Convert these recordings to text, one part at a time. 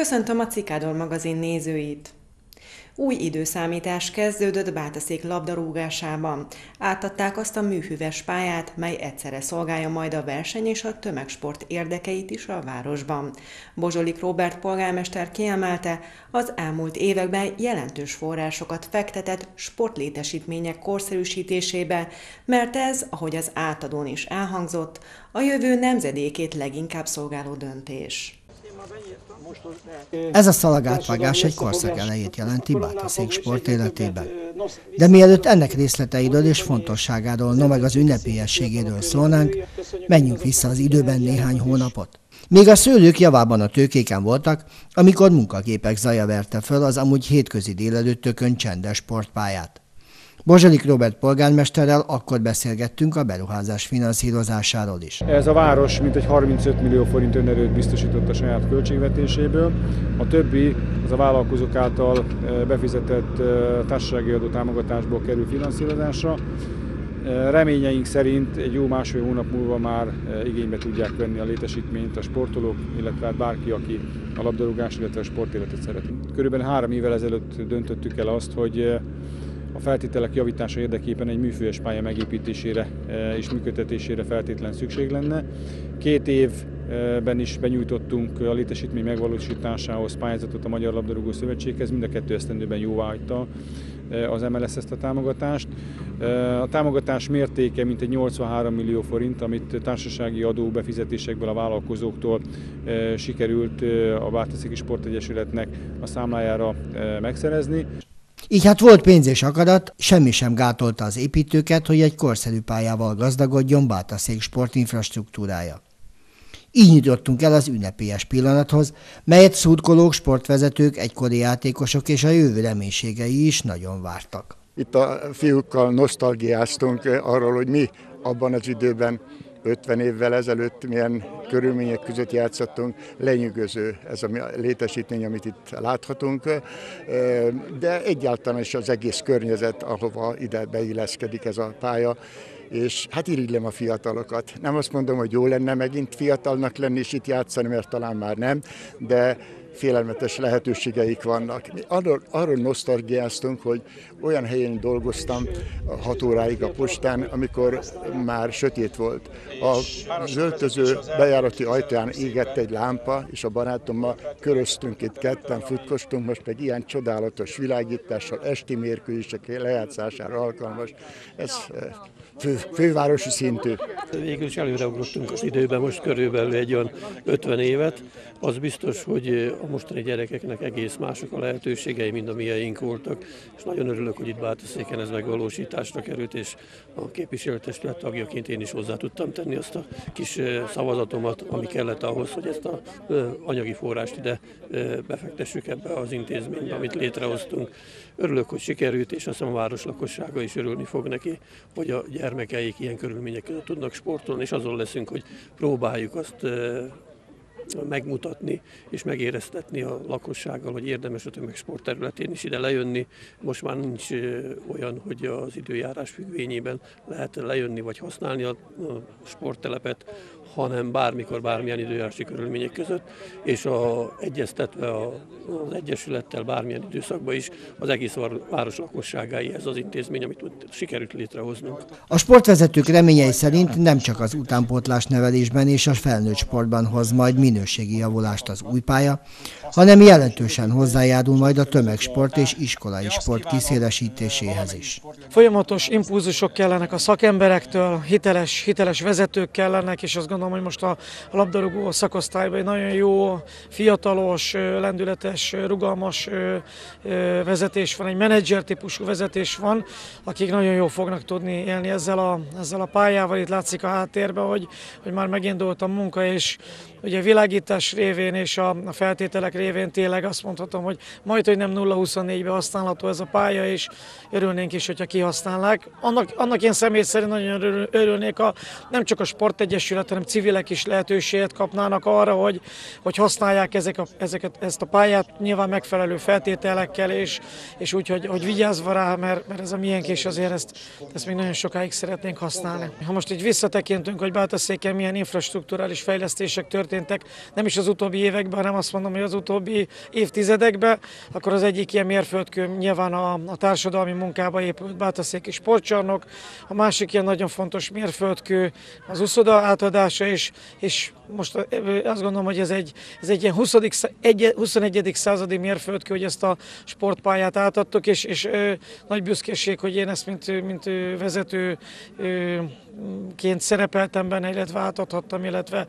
Köszöntöm a Cikádor magazin nézőit! Új időszámítás kezdődött Bátaszék labdarúgásában. Átadták azt a műfüves pályát, mely egyszerre szolgálja majd a verseny és a tömegsport érdekeit is a városban. Bozsolik Róbert polgármester kiemelte, az elmúlt években jelentős forrásokat fektetett sportlétesítmények korszerűsítésébe, mert ez, ahogy az átadón is elhangzott, a jövő nemzedékét leginkább szolgáló döntés. Ez a szalagátvágás egy korszak elejét jelenti Bátaszék sport életében. De mielőtt ennek részleteiről és fontosságáról, no meg az ünnepélyességéről szólnánk, menjünk vissza az időben néhány hónapot. Még a szőlők javában a tőkéken voltak, amikor munkagépek zaja verte föl az amúgy hétközi délelőttökön csendes sportpályát. Bozsolik Róbert polgármesterrel akkor beszélgettünk a beruházás finanszírozásáról is. Ez a város mintegy 35 millió forint önerőt biztosított a saját költségvetéséből. A többi az a vállalkozók által befizetett társasági adó támogatásból kerül finanszírozásra. Reményeink szerint egy jó másfél hónap múlva már igénybe tudják venni a létesítményt a sportolók, illetve bárki, aki a labdarúgás, illetve a sportéletet szereti. Körülbelül 3 évvel ezelőtt döntöttük el azt, hogy a feltételek javítása érdekében egy műfüves pálya megépítésére és működtetésére feltétlen szükség lenne. 2 évben is benyújtottunk a létesítmény megvalósításához pályázatot a Magyar Labdarúgó Szövetséghez, mind a 2 esztendőben jóváhagyta az MLS ezt a támogatást. A támogatás mértéke mintegy 83 millió forint, amit társasági adó befizetésekből a vállalkozóktól sikerült a Bátaszéki Sportegyesületnek a számlájára megszerezni. Így hát volt pénz és akarat, semmi sem gátolta az építőket, hogy egy korszerű pályával gazdagodjon Bátaszék sportinfrastruktúrája. Így nyitottunk el az ünnepélyes pillanathoz, melyet szurkolók, sportvezetők, egykori játékosok és a jövő reménységei is nagyon vártak. Itt a fiúkkal nosztalgiáztunk arról, hogy mi abban az időben 50 évvel ezelőtt milyen körülmények között játszottunk, lenyűgöző ez a létesítmény, amit itt láthatunk, de egyáltalán is az egész környezet, ahova ide beilleszkedik ez a pálya, és hát irigylem a fiatalokat. Nem azt mondom, hogy jó lenne megint fiatalnak lenni és itt játszani, mert talán már nem, de félelmetes lehetőségeik vannak. Arról nosztalgiáztunk, hogy olyan helyen dolgoztam 6 óráig a postán, amikor már sötét volt. Az öltöző bejárati ajtaján égett egy lámpa, és a barátommal köröztünk itt ketten, futkostunk, most meg ilyen csodálatos világítással, esti mérkőzések lejátszására alkalmas. Ez fővárosi szintű. Végül is előreugrottunk az időben, most körülbelül egy olyan 50 évet. Az biztos, hogy a mostani gyerekeknek egész mások a lehetőségei, mint a miénk voltak, és nagyon örülök, hogy itt Bátaszéken ez megvalósításra került, és a képviselőtestület tagjaként én is hozzá tudtam tenni azt a kis szavazatomat, ami kellett ahhoz, hogy ezt az anyagi forrást ide befektessük ebbe az intézménybe, amit létrehoztunk. Örülök, hogy sikerült, és azt hiszem a város lakossága is örülni fog neki, hogy a gyermekeik ilyen körülmények között tudnak sportolni, és azon leszünk, hogy próbáljuk azt megmutatni és megéreztetni a lakossággal, hogy érdemes a tömegsport területén is ide lejönni. Most már nincs olyan, hogy az időjárás függvényében lehet lejönni vagy használni a sporttelepet, hanem bármikor, bármilyen időjárási körülmények között, és egyeztetve az Egyesülettel bármilyen időszakban is az egész város lakosságáihez az intézmény, amit sikerült létrehoznunk. A sportvezetők reményei szerint nem csak az utánpótlás nevelésben és a felnőtt sportban hoz majd minőségi javulást az új pálya, hanem jelentősen hozzájárul majd a tömegsport és iskolai sport kiszélesítéséhez is. Folyamatos impulzusok kellenek a szakemberektől, hiteles vezetők kellenek, és azt gondolom, hogy most a labdarúgó szakosztályban egy nagyon jó, fiatalos, lendületes, rugalmas vezetés van, egy menedzser típusú vezetés van, akik nagyon jól fognak tudni élni ezzel a pályával. Itt látszik a háttérben, hogy már megindult a munka, és ugye a világítás révén és a feltételek révén tényleg azt mondhatom, hogy majd, hogy nem 0-24-ben használható ez a pálya, és örülnénk is, hogyha kihasználnák. Annak én személy szerint nagyon örülnék, nem csak a sportegyesület, hanem civilek is lehetőséget kapnának arra, hogy használják ezt a pályát nyilván megfelelő feltételekkel, és úgy, hogy vigyázva rá, mert ez a miénk, és azért ezt még nagyon sokáig szeretnénk használni. Ha most így visszatekintünk, hogy Bátaszéken milyen infrastrukturális fejlesztések történtek nem is az utóbbi években, hanem azt mondom, hogy az utóbbi évtizedekben, akkor az egyik ilyen mérföldkő nyilván a társadalmi munkába épült Bátaszéki sportcsarnok, a másik ilyen nagyon fontos mérföldkő az uszoda átadása is, és most azt gondolom, hogy ez egy ilyen 21. századi mérföldkő, hogy ezt a sportpályát átadtuk, és nagy büszkeség, hogy én ezt mint vezetőként szerepeltem benne, illetve átadhattam, illetve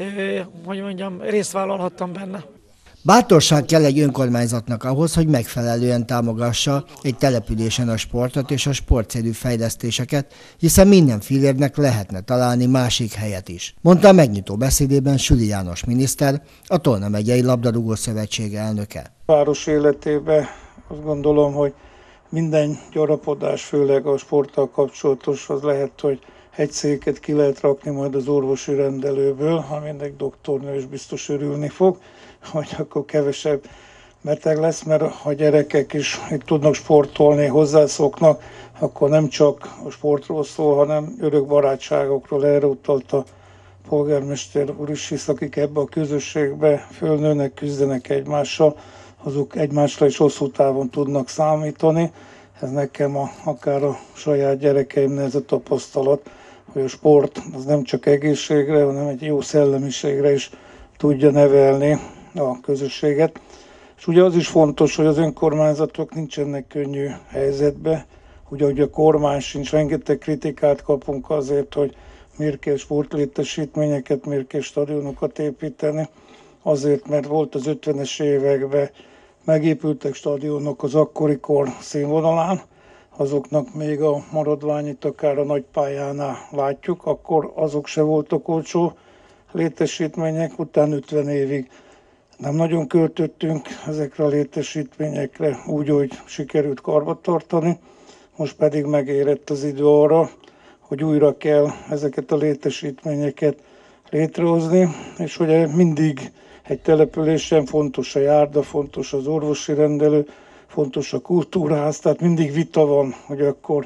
hogy mondjam, részt vállalhattam benne. Bátorság kell egy önkormányzatnak ahhoz, hogy megfelelően támogassa egy településen a sportot és a sportcélú fejlesztéseket, hiszen minden fillérnek lehetne találni másik helyet is, mondta a megnyitó beszédében Süli János miniszter, a Tolna megyei labdarúgó szövetség elnöke. Város életében azt gondolom, hogy minden gyarapodás, főleg a sporttal kapcsolatos, az lehet, hogy egy széket ki lehet rakni majd az orvosi rendelőből, aminek doktornő is biztos örülni fog, hogy akkor kevesebb beteg lesz, mert ha gyerekek is itt tudnak sportolni, hozzászoknak, akkor nem csak a sportról szól, hanem örök barátságokról. Erre utalt a polgármester úr is, hisz akik ebbe a közösségbe fölnőnek, küzdenek egymással, azok egymásra is hosszú távon tudnak számítani. Ez nekem akár a saját gyerekeimnél ez a tapasztalat, hogy a sport az nem csak egészségre, hanem egy jó szellemiségre is tudja nevelni a közösséget. És ugye az is fontos, hogy az önkormányzatok nincsenek könnyű helyzetbe, ugye a kormány sincs, rengeteg kritikát kapunk azért, hogy miért kell sportlétesítményeket, miért kell stadionokat építeni, azért, mert volt az 50-es években megépültek stadionok az akkori kor színvonalán, azoknak még a maradványit akár a nagypályánál látjuk, akkor azok se voltak olcsó létesítmények, utána 50 évig nem nagyon költöttünk ezekre a létesítményekre, úgy, hogy sikerült karbantartani, most pedig megérett az idő arra, hogy újra kell ezeket a létesítményeket létrehozni, és ugye mindig egy településen fontos a járda, fontos az orvosi rendelő, fontos a kultúrház, tehát mindig vita van, hogy akkor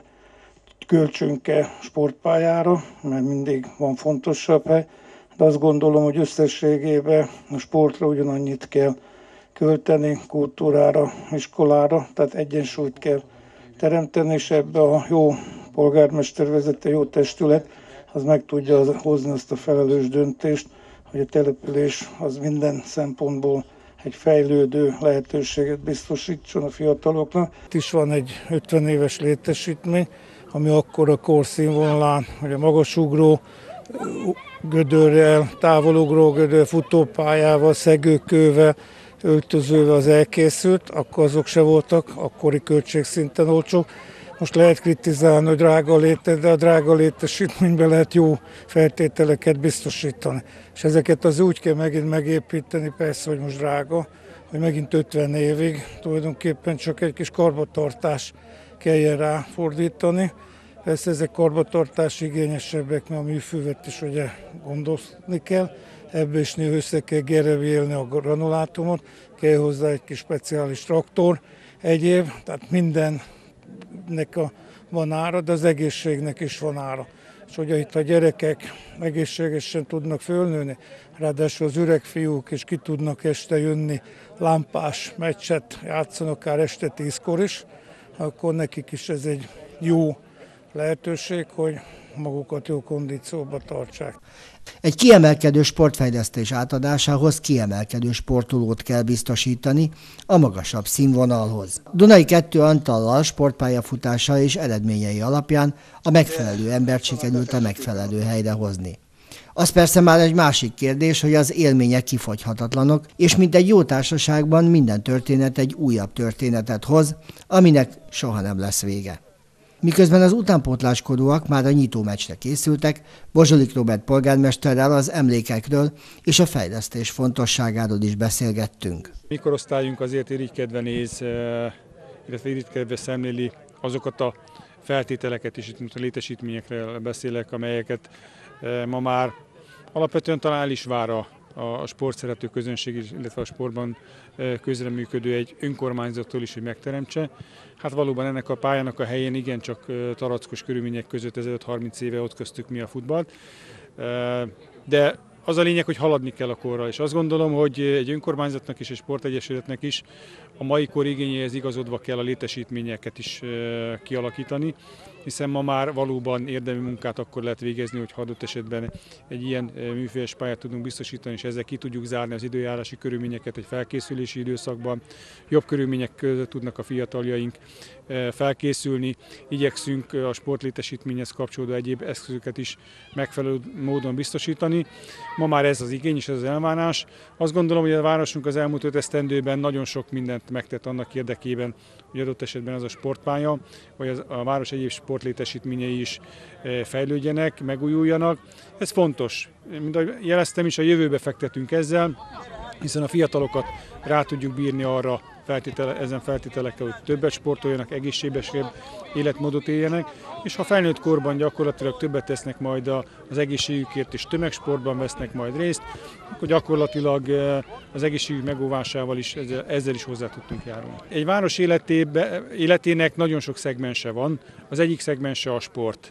költsünk-e sportpályára, mert mindig van fontosabb hely, de azt gondolom, hogy összességében a sportra ugyanannyit kell költeni, kultúrára, iskolára, tehát egyensúlyt kell teremteni, és ebbe a jó polgármester vezette, jó testület, az meg tudja hozni azt a felelős döntést, hogy a település az minden szempontból egy fejlődő lehetőséget biztosítson a fiataloknak. Itt is van egy 50 éves létesítmény, ami akkor a korszínvonalán, hogy a magasugró gödörrel, távolugró gödör, futópályával, szegőkővel, öltözővel az elkészült, akkor azok se voltak akkori költségszinten olcsók. Most lehet kritizálni, hogy drága a léte, de a drága létesítményben lehet jó feltételeket biztosítani. És ezeket az úgy kell megint megépíteni, persze, hogy most drága, hogy megint 50 évig tulajdonképpen csak egy kis karbantartás kelljen rá fordítani. Persze ezek karbantartás igényesebbek, mert a műfűvet is ugye gondozni kell. Ebből is néha össze kell gerevélni a granulátumot, kell hozzá egy kis speciális traktor, egyéb, tehát mindennek van ára, de az egészségnek is van ára. És ugye itt a gyerekek egészségesen tudnak fölnőni, ráadásul az öreg fiúk is ki tudnak este jönni, lámpás meccset játszani, akár este 10-kor is, akkor nekik is ez egy jó lehetőség, hogy magukat jó kondícióba tartsák. Egy kiemelkedő sportfejlesztés átadásához kiemelkedő sportolót kell biztosítani a magasabb színvonalhoz. Dunai 2 Antallal sportpályafutása és eredményei alapján a megfelelő embert sikerült a megfelelő helyre hozni. Az persze már egy másik kérdés, hogy az élmények kifogyhatatlanok, és mint egy jó társaságban minden történet egy újabb történetet hoz, aminek soha nem lesz vége. Miközben az utánpótláskodóak már a nyitó meccsre készültek, Bozsolik Róbert polgármesterrel az emlékekről és a fejlesztés fontosságáról is beszélgettünk. Mikorosztályunk azért irigykedve néz, illetve irigykedve szemléli azokat a feltételeket is, itt a létesítményekről beszélek, amelyeket ma már alapvetően talán el is vár a sportszerető közönség, illetve a sportban közreműködő egy önkormányzattól is, hogy megteremtse. Hát valóban ennek a pályának a helyén igencsak tarackos körülmények között 15-30 éve ott köztük mi a futballt, de Az a lényeg, hogy haladni kell a korral, és azt gondolom, hogy egy önkormányzatnak és egy sportegyesületnek is a mai kor igényéhez igazodva kell a létesítményeket is kialakítani, hiszen ma már valóban érdemi munkát akkor lehet végezni, hogy adott esetben egy ilyen műfős pályát tudunk biztosítani, és ezzel ki tudjuk zárni az időjárási körülményeket egy felkészülési időszakban. Jobb körülmények között tudnak a fiataljaink felkészülni. Igyekszünk a sportlétesítményhez kapcsolódó egyéb eszközöket is megfelelő módon biztosítani. Ma már ez az igény és ez az elvárás. Azt gondolom, hogy a városunk az elmúlt 5 esztendőben nagyon sok mindent megtett annak érdekében, hogy adott esetben ez a sportpálya, vagy a város egyéb sportlétesítményei is fejlődjenek, megújuljanak. Ez fontos. Mint ahogy jeleztem is, a jövőbe fektetünk ezzel, hiszen a fiatalokat rá tudjuk bírni arra ezen feltételekkel, hogy többet sportoljanak, egészségesebb életmódot éljenek, és ha felnőtt korban gyakorlatilag többet tesznek majd az egészségükért és tömegsportban vesznek majd részt, akkor gyakorlatilag az egészségük megóvásával is ezzel is hozzá tudtunk járulni. Egy város életének nagyon sok szegmense van, az egyik szegmense a sport.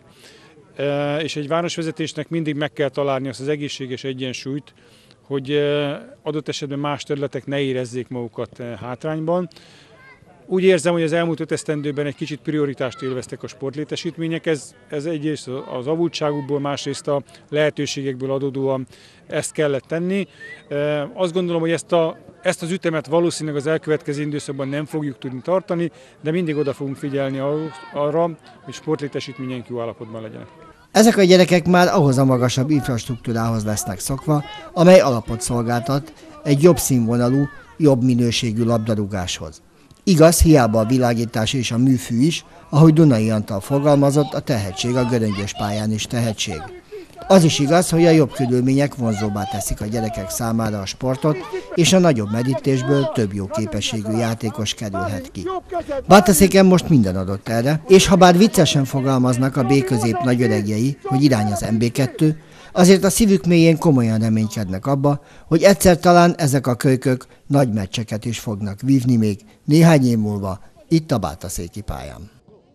És egy városvezetésnek mindig meg kell találni azt az egészséges egyensúlyt, hogy adott esetben más területek ne érezzék magukat hátrányban. Úgy érzem, hogy az elmúlt 5 esztendőben egy kicsit prioritást élveztek a sportlétesítmények. Ez egyrészt az avultságukból, másrészt a lehetőségekből adódóan ezt kellett tenni. Azt gondolom, hogy ezt az ütemet valószínűleg az elkövetkező időszakban nem fogjuk tudni tartani, de mindig oda fogunk figyelni arra, hogy sportlétesítményeink jó állapotban legyenek. Ezek a gyerekek már ahhoz a magasabb infrastruktúrához lesznek szokva, amely alapot szolgáltat egy jobb színvonalú, jobb minőségű labdarúgáshoz. Igaz, hiába a világítás és a műfű is, ahogy Dunai Antal fogalmazott, a tehetség a göröngyös pályán is tehetség. Az is igaz, hogy a jobb körülmények vonzóbbá teszik a gyerekek számára a sportot, és a nagyobb merítésből több jó képességű játékos kerülhet ki. Bátaszéken most minden adott erre, és ha bár viccesen fogalmaznak a B-közép nagyöregjei, hogy irány az MB2, azért a szívük mélyén komolyan reménykednek abba, hogy egyszer talán ezek a kölykök nagy meccseket is fognak vívni még néhány év múlva itt a bátaszéki pályán.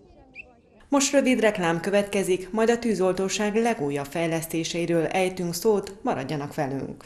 Most rövid reklám következik, majd a tűzoltóság legújabb fejlesztéseiről ejtünk szót, maradjanak velünk.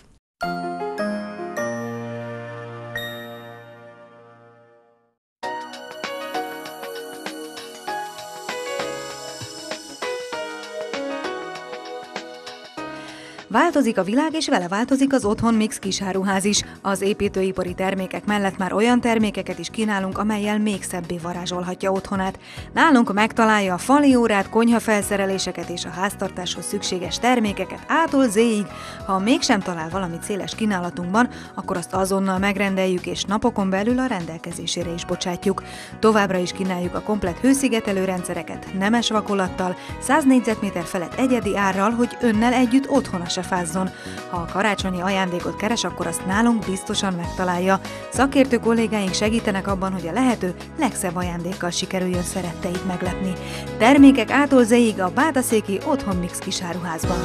Változik a világ, és vele változik az Otthon Mix kisáruház is. Az építőipari termékek mellett már olyan termékeket is kínálunk, amellyel még szebbé varázsolhatja otthonát. Nálunk megtalálja a fali órát, konyhafelszereléseket és a háztartáshoz szükséges termékeket A-tól Z-ig. Ha mégsem talál valamit széles kínálatunkban, akkor azt azonnal megrendeljük, és napokon belül a rendelkezésére is bocsátjuk. Továbbra is kínáljuk a komplett hőszigetelő rendszereket nemes vakolattal, 100 négyzetméter felett egyedi árral, hogy önnel együtt otthona se fázzon. Ha a karácsonyi ajándékot keres, akkor azt nálunk biztosan megtalálja. Szakértő kollégáink segítenek abban, hogy a lehető legszebb ajándékkal sikerüljön szeretteit meglepni. Termékek A-tól Z-ig a bátaszéki Otthon Mix kisáruházban.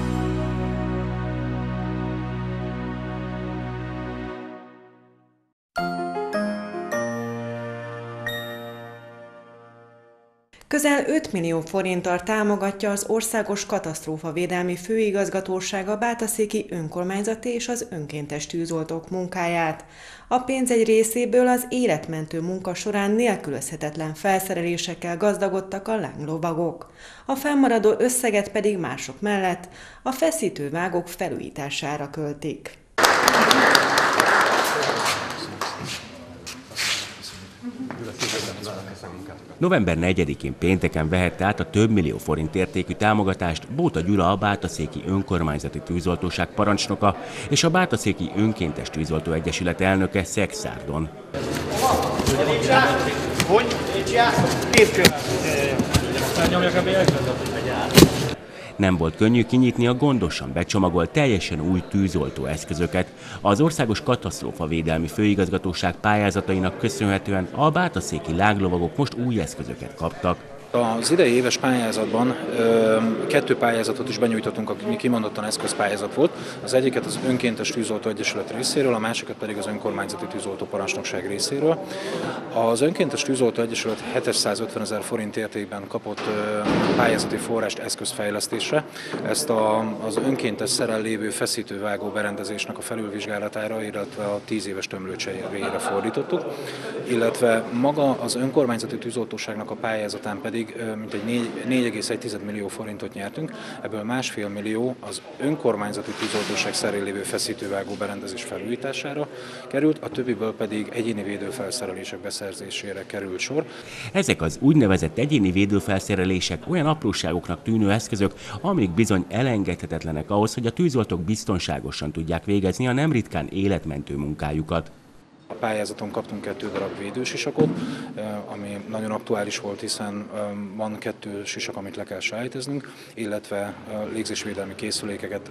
Közel 5 millió forinttal támogatja az Országos Katasztrófavédelmi Főigazgatóság a bátaszéki önkormányzati és az önkéntes tűzoltók munkáját. A pénz egy részéből az életmentő munka során nélkülözhetetlen felszerelésekkel gazdagodtak a lánglovagok. A fennmaradó összeget pedig mások mellett a feszítővágók felújítására költik. November 4-én pénteken vehette át a több millió forint értékű támogatást Bóta Gyula, a Bátaszéki Önkormányzati Tűzoltóság parancsnoka és a Bátaszéki Önkéntes Tűzoltó Egyesület elnöke Szegszárdon. Nem volt könnyű kinyitni a gondosan becsomagolt, teljesen új tűzoltó eszközöket. Az Országos Katasztrófavédelmi Főigazgatóság pályázatainak köszönhetően a bátaszéki lánglovagok most új eszközöket kaptak. Az idei éves pályázatban 2 pályázatot is benyújtottunk, ami kimondottan eszközpályázat volt. Az egyiket az Önkéntes Tűzoltó Egyesület részéről, a másikat pedig az Önkormányzati Tűzoltó Parancsnokság részéről. Az Önkéntes Tűzoltó Egyesület 750 000 forint értékben kapott pályázati forrást eszközfejlesztésre. Ezt az önkéntes szerel lévő feszítővágó berendezésnek a felülvizsgálatára, illetve a 10 éves tömlőcseréjére fordítottuk, illetve maga az önkormányzati tűzoltóságnak a pályázatán pedig mintegy 4,1 millió forintot nyertünk, ebből 1,5 millió az önkormányzati tűzoltóság szerén lévő feszítővágó berendezés felújítására került, a többiből pedig egyéni védőfelszerelések beszerzésére került sor. Ezek az úgynevezett egyéni védőfelszerelések olyan apróságoknak tűnő eszközök, amik bizony elengedhetetlenek ahhoz, hogy a tűzoltók biztonságosan tudják végezni a nem ritkán életmentő munkájukat. A pályázaton kaptunk 2 darab védősisakot, ami nagyon aktuális volt, hiszen van 2 sisak, amit le kell sájteznünk, illetve légzésvédelmi készülékeket,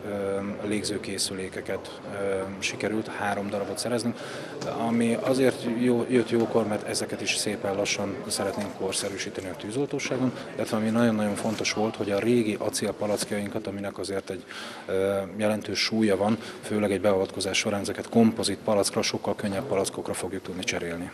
légzőkészülékeket sikerült 3 darabot szereznünk, ami azért jött jókor, mert ezeket is szépen lassan szeretnénk korszerűsíteni a tűzoltóságon, illetve ami nagyon-nagyon fontos volt, hogy a régi acélpalackjainkat, aminek azért egy jelentős súlya van, főleg egy beavatkozás során ezeket kompozit palackra, sokkal könnyebb palackokra fogjuk tudni cserélni.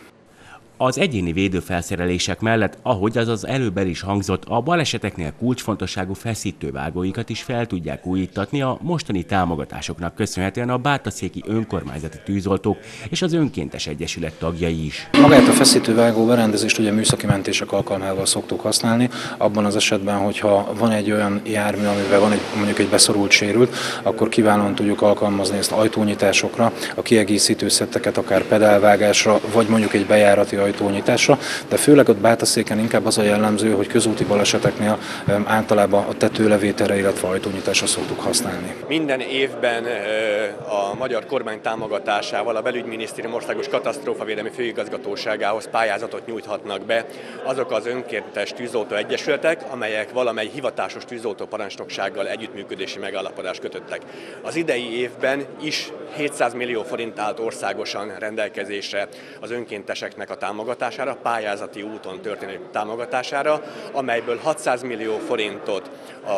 Az egyéni védőfelszerelések mellett, ahogy az előbb el is hangzott, a baleseteknél kulcsfontosságú feszítővágóikat is fel tudják újítatni a mostani támogatásoknak köszönhetően a bátaszéki önkormányzati tűzoltók és az önkéntes egyesület tagjai is. Magát a feszítővágó berendezést ugye műszaki mentések alkalmával szoktuk használni, abban az esetben, hogyha van egy olyan jármű, amiben van mondjuk egy beszorult sérült, akkor kiválóan tudjuk alkalmazni ezt ajtónyitásokra, a kiegészítő szetteket akár pedálvágásra, vagy mondjuk egy bejárati ajtónyitásra, de főleg ott Bátaszéken inkább az a jellemző, hogy közúti baleseteknél általában a tetőlevételre, illetve ajtónyitásra szoktuk használni. Minden évben a magyar kormány támogatásával a Belügyminisztérium Országos Katasztrófavédelmi Főigazgatóságához pályázatot nyújthatnak be azok az önkéntes tűzoltó egyesületek, amelyek valamely hivatásos tűzoltó parancsnoksággal együttműködési megállapodást kötöttek. Az idei évben is 700 millió forint állt országosan rendelkezésre az önkénteseknek a támogatására, pályázati úton történő támogatására, amelyből 600 millió forintot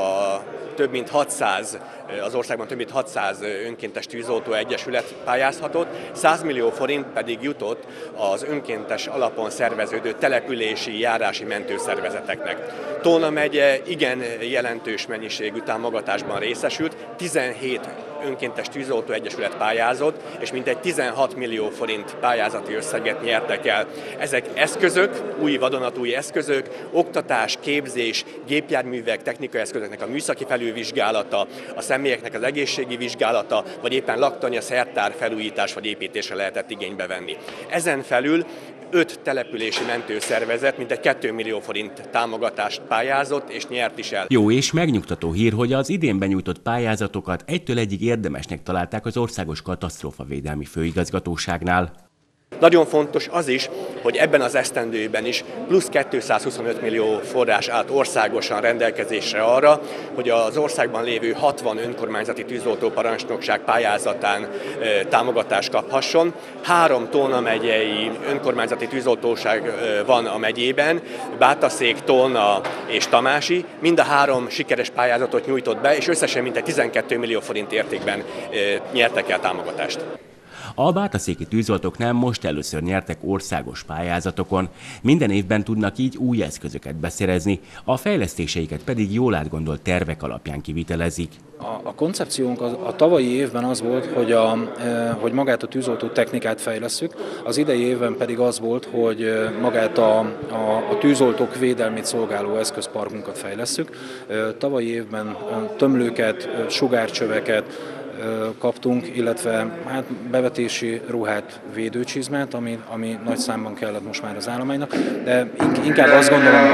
az országban több mint 600 önkéntes tűzoltó egyesület pályázhatott, 100 millió forint pedig jutott az önkéntes alapon szerveződő települési járási mentőszervezeteknek. Tolna megye igen jelentős mennyiségű támogatásban részesült, 17 önkéntes tűzoltó egyesület pályázott, és mintegy 16 millió forint pályázati összeget nyertek el. Ezek eszközök, új vadonatúj eszközök, oktatás, képzés, gépjárművek, technikai eszközöknek a műszaki felülvizsgálata, a személyeknek az egészségi vizsgálata, vagy éppen laktanya, szertár felújítás vagy építésre lehetett igénybe venni. Ezen felül 5 települési mentőszervezet mintegy 2 millió forint támogatást pályázott és nyert is el. Jó és megnyugtató hír, hogy az idén benyújtott pályázatokat egytől egyig érdemesnek találták az Országos Katasztrófavédelmi Főigazgatóságnál. Nagyon fontos az is, hogy ebben az esztendőben is plusz 225 millió forrás állt országosan rendelkezésre arra, hogy az országban lévő 60 önkormányzati tűzoltó parancsnokság pályázatán támogatást kaphasson. 3 Tolna megyei önkormányzati tűzoltóság van a megyében, Bátaszék, Tolna és Tamási. Mind a 3 sikeres pályázatot nyújtott be, és összesen mintegy 12 millió forint értékben nyertek el támogatást. A bátaszéki tűzoltók most először nyertek országos pályázatokon. Minden évben tudnak így új eszközöket beszerezni, a fejlesztéseiket pedig jól átgondolt tervek alapján kivitelezik. A koncepciónk a tavalyi évben az volt, hogy magát a tűzoltó technikát fejlesszük, az idei évben pedig az volt, hogy magát a tűzoltók védelmét szolgáló eszközparkunkat fejlesszük. Tavalyi évben tömlőket, sugárcsöveket kaptunk, hogy hát bevetési ruhát, védőcsizmát, ami nagy számban kellett most már az állománynak, de inkább azt gondolom,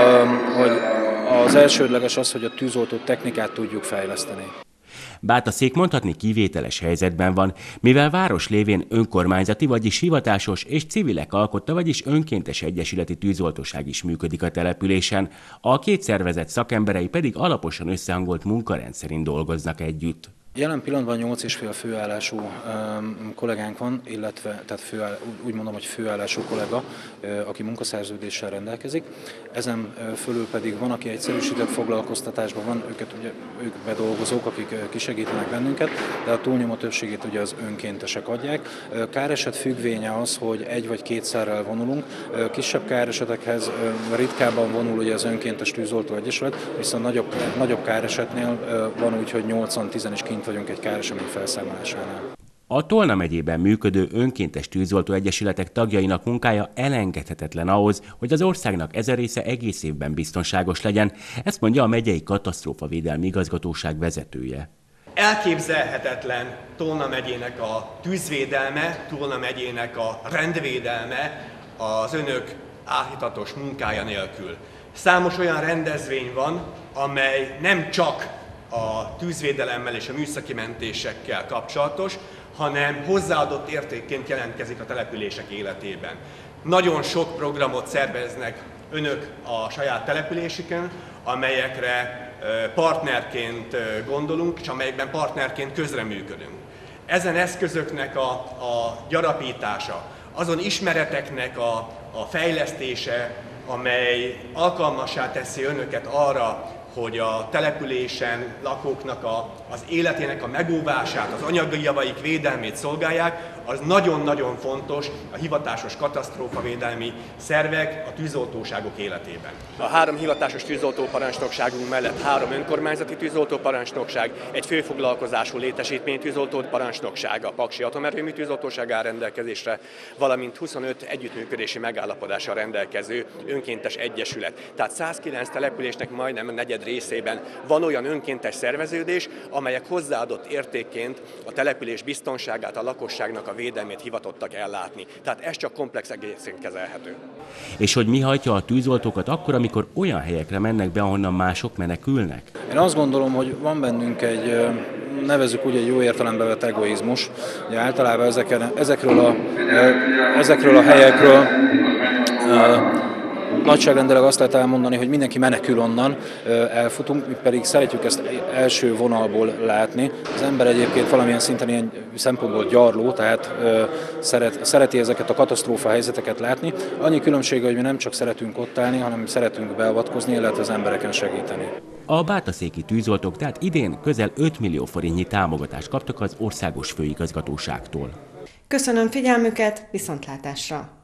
hogy az elsődleges az, hogy a tűzoltó technikát tudjuk fejleszteni. Bátaszék mondhatni kivételes helyzetben van, mivel város lévén önkormányzati, vagyis hivatásos és civilek alkotta, vagyis önkéntes egyesületi tűzoltóság is működik a településen, a 2 szervezet szakemberei pedig alaposan összehangolt munkarend szerint dolgoznak együtt. Jelen pillanatban 8,5 főállású kollégánk van, illetve tehát úgy mondom, hogy főállású kollega, aki munkaszerződéssel rendelkezik. Ezen fölül pedig van, aki egyszerűsített foglalkoztatásban van, ők bedolgozók, akik kisegítenek bennünket, de a túlnyomó többségét ugye az önkéntesek adják. Káreset függvénye az, hogy egy vagy kétszerrel vonulunk. Kisebb káresetekhez ritkábban vonul ugye az önkéntes tűzoltó egyesület, viszont nagyobb káresetnél van úgy, hogy 8-10 is kint vagyunk egy káresemény felszámolásánál. A Tolna megyében működő önkéntes tűzoltó egyesületek tagjainak munkája elengedhetetlen ahhoz, hogy az országnak ezen része egész évben biztonságos legyen, ezt mondja a megyei katasztrófavédelmi igazgatóság vezetője. Elképzelhetetlen Tolna megyének a tűzvédelme, Tolna megyének a rendvédelme az önök áhítatos munkája nélkül. Számos olyan rendezvény van, amely nem csak a tűzvédelemmel és a műszaki mentésekkel kapcsolatos, hanem hozzáadott értékként jelentkezik a települések életében. Nagyon sok programot szerveznek önök a saját településüken, amelyekre partnerként gondolunk, és amelyekben partnerként közreműködünk. Ezen eszközöknek a gyarapítása, azon ismereteknek a fejlesztése, amely alkalmassá teszi önöket arra, hogy a településen lakóknak az életének a megóvását, az anyagi javaik védelmét szolgálják, az nagyon-nagyon fontos a hivatásos katasztrófavédelmi szervek, a tűzoltóságok életében. A 3 hivatásos tűzoltóparancsnokságunk mellett 3 önkormányzati tűzoltóparancsnokság, egy főfoglalkozású létesítménytűzoltóparancsnokság, a Paksi Atomerőmű Tűzoltóság áll rendelkezésre, valamint 25 együttműködési megállapodással rendelkező önkéntes egyesület. Tehát 109 településnek majdnem a negyed részében van olyan önkéntes szerveződés, amelyek hozzáadott értékként a település biztonságát, a lakosságnak a védelmét hivatottak ellátni. Tehát ez csak komplex egészként kezelhető. És hogy mi hajtja a tűzoltókat akkor, amikor olyan helyekre mennek be, ahonnan mások menekülnek? Én azt gondolom, hogy van bennünk egy, nevezzük úgy, egy jó értelembe vett egoizmus. Ugye általában ezekről a helyekről nagyságrendileg azt lehet elmondani, hogy mindenki menekül onnan, elfutunk, mi pedig szeretjük ezt első vonalból látni. Az ember egyébként valamilyen szinten ilyen szempontból gyarló, tehát szereti ezeket a katasztrófa helyzeteket látni. Annyi különbsége, hogy mi nem csak szeretünk ott állni, hanem szeretünk beavatkozni, illetve az embereken segíteni. A bátaszéki tűzoltók tehát idén közel 5 millió forintnyi támogatást kaptak az országos főigazgatóságtól. Köszönöm figyelmüket, viszontlátásra!